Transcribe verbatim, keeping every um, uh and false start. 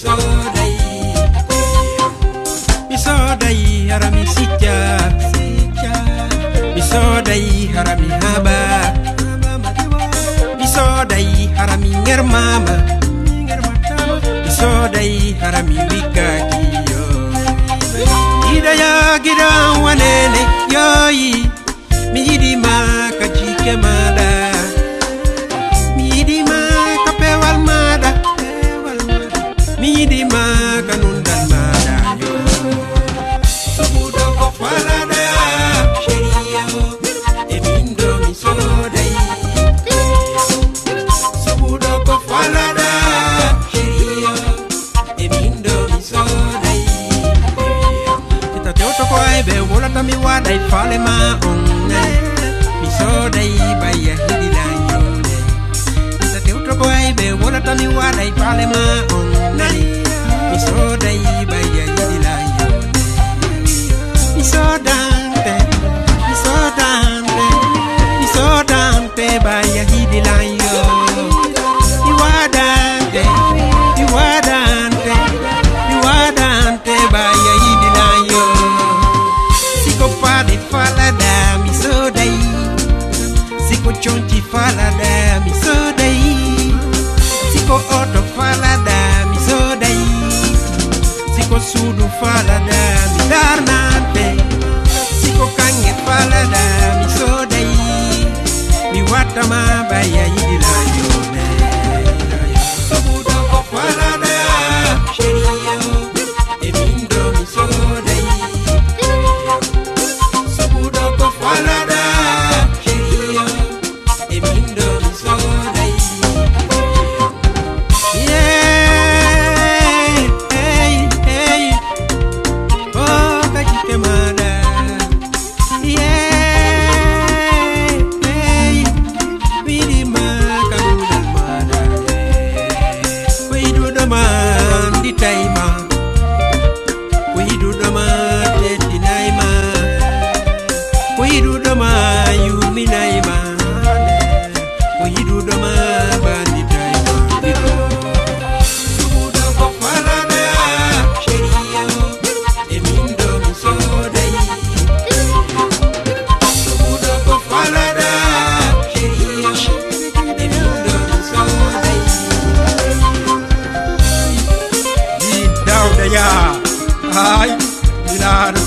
misodai misodai harami sija misodai harami haba misodai harami ngermama misodai harami wikakiyo idaya gira wanene yoyi midima kajike mada midima kapewal mada midima kanundan mada yo subudo ko falada sheria emindo misodai subudo ko falada sheria emindo misodai kita teoto ko aibe wola tami wadai fale ma on misodai baya hidilayo kita teoto ko aibe wola tami wadai fale ma on misodai baya hidilayo misodante misodante misodante baya hidilayo iwadante iwadante iwadante baya hidilayo siko pade falada misodai siko chonchi falada misodai siko oto falada misodai siko sudu falada midarnante siko kange falada misodai miwatama baya hidilayo subudo ko falada sheria emindo misodai subudo ko falada sheria emindo misodai yeah hey hey oh kajike mada yeah hey vidima kanundan mada kuidu daman di taima kuidu dama teti naima kuidu dama yumi naima kuidu dama bandi taima subudo ko falada sheria emindo misodai subudo ko falada sheria emindo misodai di dauda ya ay dinar